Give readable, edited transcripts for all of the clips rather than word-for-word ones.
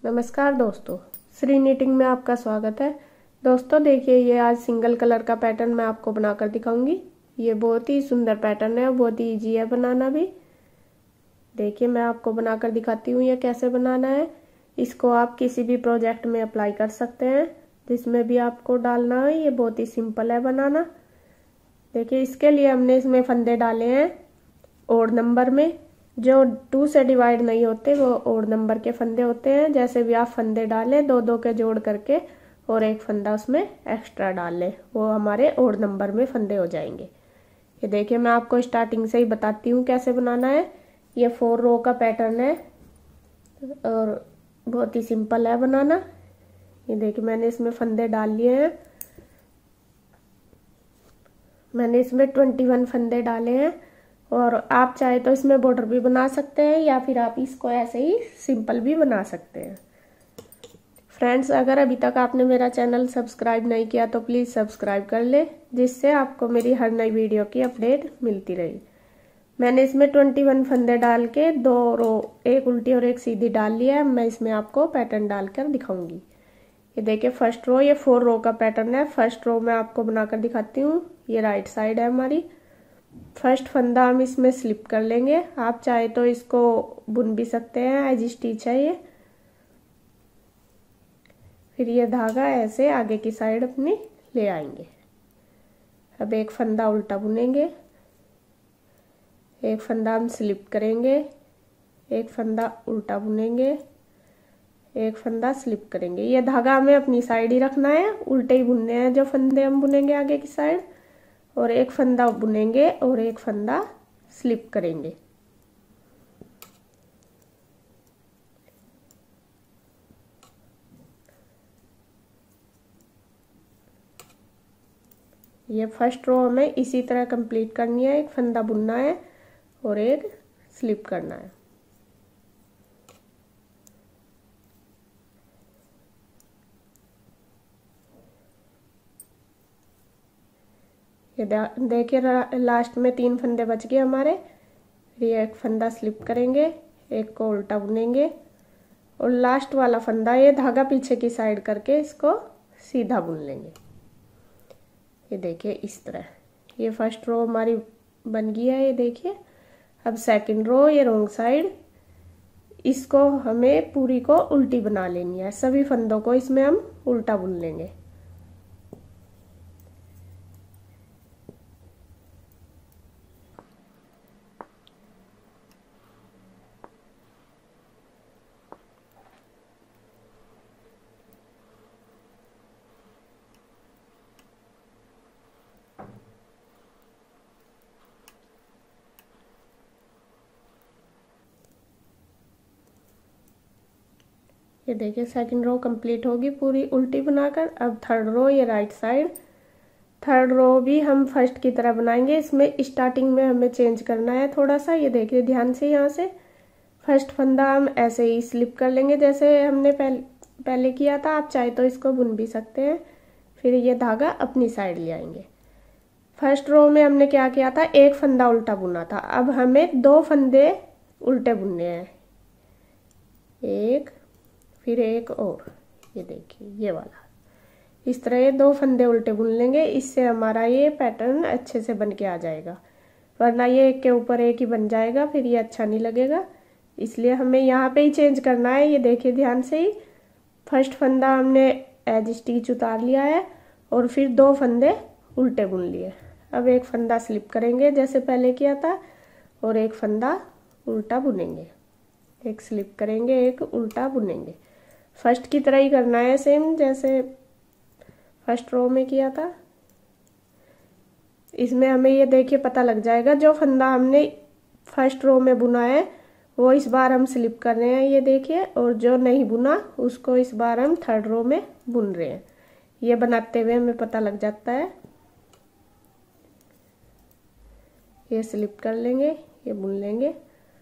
नमस्कार दोस्तों, श्री नीटिंग में आपका स्वागत है। दोस्तों देखिए, ये आज सिंगल कलर का पैटर्न मैं आपको बनाकर दिखाऊंगी। ये बहुत ही सुंदर पैटर्न है, बहुत ही इजी है बनाना भी। देखिए मैं आपको बनाकर दिखाती हूँ ये कैसे बनाना है। इसको आप किसी भी प्रोजेक्ट में अप्लाई कर सकते हैं, जिसमें भी आपको डालना है। ये बहुत ही सिंपल है बनाना। देखिए इसके लिए हमने इसमें फंदे डाले हैं ओड नंबर में। जो 2 से डिवाइड नहीं होते वो ओड नंबर के फंदे होते हैं। जैसे भी आप फंदे डालें 2-2 के जोड़ करके और एक फंदा उसमें एक्स्ट्रा डाल लें, वो हमारे ओड नंबर में फंदे हो जाएंगे। ये देखिए मैं आपको स्टार्टिंग से ही बताती हूँ कैसे बनाना है। ये 4 रो का पैटर्न है और बहुत ही सिंपल है बनाना। ये देखिए मैंने इसमें फंदे डाल लिए हैं। मैंने इसमें 21 फंदे डाले हैं और आप चाहे तो इसमें बॉर्डर भी बना सकते हैं या फिर आप इसको ऐसे ही सिंपल भी बना सकते हैं। फ्रेंड्स, अगर अभी तक आपने मेरा चैनल सब्सक्राइब नहीं किया तो प्लीज़ सब्सक्राइब कर ले, जिससे आपको मेरी हर नई वीडियो की अपडेट मिलती रही। मैंने इसमें 21 फंदे डाल के 2 रो, एक उल्टी और एक सीधी डाल लिया है। मैं इसमें आपको पैटर्न डालकर दिखाऊंगी। ये देखिए फर्स्ट रो, ये 4 रो का पैटर्न है। फर्स्ट रो मैं आपको बनाकर दिखाती हूँ। ये राइट साइड है हमारी। फर्स्ट फंदा हम इसमें स्लिप कर लेंगे। आप चाहे तो इसको बुन भी सकते हैं, एज स्टिच है ये। फिर ये धागा ऐसे आगे की साइड अपनी ले आएंगे। अब एक फंदा उल्टा बुनेंगे, एक फंदा हम स्लिप करेंगे, एक फंदा उल्टा बुनेंगे, एक फंदा स्लिप करेंगे। ये धागा हमें अपनी साइड ही रखना है, उल्टे ही बुनने हैं जो फंदे हम बुनेंगे आगे की साइड। और एक फंदा बुनेंगे और एक फंदा स्लिप करेंगे। ये फर्स्ट रो हमें इसी तरह कंप्लीट करनी है। एक फंदा बुनना है और एक स्लिप करना है। ये देखिए लास्ट में 3 फंदे बच गए हमारे। ये एक फंदा स्लिप करेंगे, एक को उल्टा बुनेंगे और लास्ट वाला फंदा ये धागा पीछे की साइड करके इसको सीधा बुन लेंगे। ये देखिए इस तरह। ये फर्स्ट रो हमारी बन गई है। ये देखिए अब सेकंड रो, ये रॉन्ग साइड, इसको हमें पूरी को उल्टी बना लेनी है। सभी फंदों को इसमें हम उल्टा बुन लेंगे। ये देखिए सेकंड रो कंप्लीट होगी पूरी उल्टी बनाकर। अब थर्ड रो, ये राइट साइड। थर्ड रो भी हम फर्स्ट की तरह बनाएंगे। इसमें स्टार्टिंग में हमें चेंज करना है थोड़ा सा। ये देखिए ध्यान से, यहाँ से फर्स्ट फंदा हम ऐसे ही स्लिप कर लेंगे जैसे हमने पहले किया था। आप चाहे तो इसको बुन भी सकते हैं। फिर ये धागा अपनी साइड ले आएंगे। फर्स्ट रो में हमने क्या किया था, एक फंदा उल्टा बुना था। अब हमें 2 फंदे उल्टे बुनने हैं, एक फिर एक और। ये देखिए ये वाला, इस तरह ये 2 फंदे उल्टे बुन लेंगे। इससे हमारा ये पैटर्न अच्छे से बन के आ जाएगा, वरना ये एक के ऊपर एक ही बन जाएगा, फिर ये अच्छा नहीं लगेगा। इसलिए हमें यहाँ पे ही चेंज करना है। ये देखिए ध्यान से ही, फर्स्ट फंदा हमने एज स्टिच उतार लिया है और फिर 2 फंदे उल्टे बुन लिए। अब एक फंदा स्लिप करेंगे जैसे पहले किया था और एक फंदा उल्टा बुनेंगे। एक स्लिप करेंगे, एक उल्टा बुनेंगे। फर्स्ट की तरह ही करना है, सेम जैसे फर्स्ट रो में किया था। इसमें हमें ये देखिए पता लग जाएगा, जो फंदा हमने फर्स्ट रो में बुना है वो इस बार हम स्लिप कर रहे हैं, ये देखिए। और जो नहीं बुना उसको इस बार हम थर्ड रो में बुन रहे हैं। ये बनाते हुए हमें पता लग जाता है। ये स्लिप कर लेंगे, ये बुन लेंगे,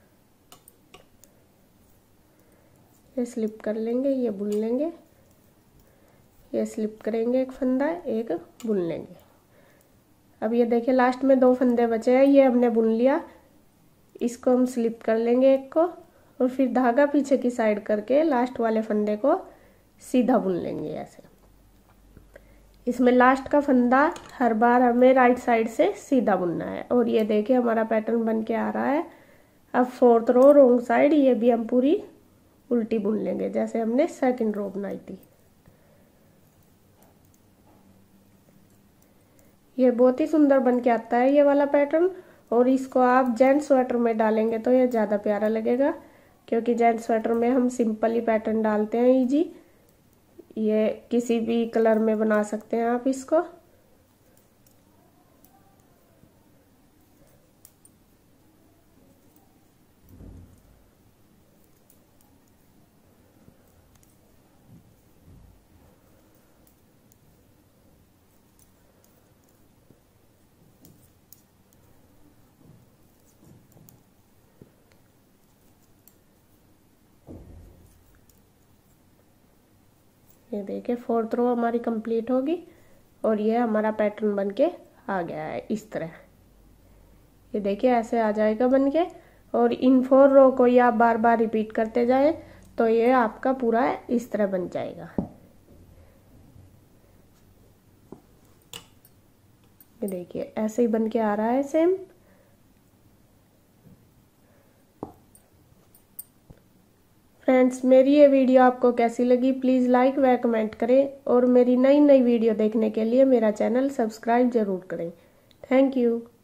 ये स्लिप कर लेंगे, ये बुन लेंगे, ये स्लिप करेंगे एक फंदा, एक बुन लेंगे। अब ये देखिए लास्ट में 2 फंदे बचे हैं, ये हमने बुन लिया। इसको हम स्लिप कर लेंगे एक को और फिर धागा पीछे की साइड करके लास्ट वाले फंदे को सीधा बुन लेंगे ऐसे। इसमें लास्ट का फंदा हर बार हमें राइट साइड से सीधा बुनना है। और ये देखिए हमारा पैटर्न बन के आ रहा है। अब फोर्थ रो रोंग साइड ये भी हम पूरी उल्टी बुन लेंगे जैसे हमने सेकंड रो बनाई थी। ये बहुत ही सुंदर बन के आता है ये वाला पैटर्न। और इसको आप जेंट्स स्वेटर में डालेंगे तो ये ज़्यादा प्यारा लगेगा, क्योंकि जेंट्स स्वेटर में हम सिंपल ही पैटर्न डालते हैं इजी। ये किसी भी कलर में बना सकते हैं आप इसको। ये देखिए फोर्थ रो हमारी कंप्लीट होगी और ये हमारा पैटर्न बनके आ गया है इस तरह। ये देखिए ऐसे आ जाएगा बनके। और इन 4 रो को ये आप बार बार रिपीट करते जाएं तो ये आपका पूरा इस तरह बन जाएगा। ये देखिए ऐसे ही बनके आ रहा है सेम। फ्रेंड्स, मेरी ये वीडियो आपको कैसी लगी प्लीज़ लाइक व कमेंट करें और मेरी नई वीडियो देखने के लिए मेरा चैनल सब्सक्राइब जरूर करें। Thank you.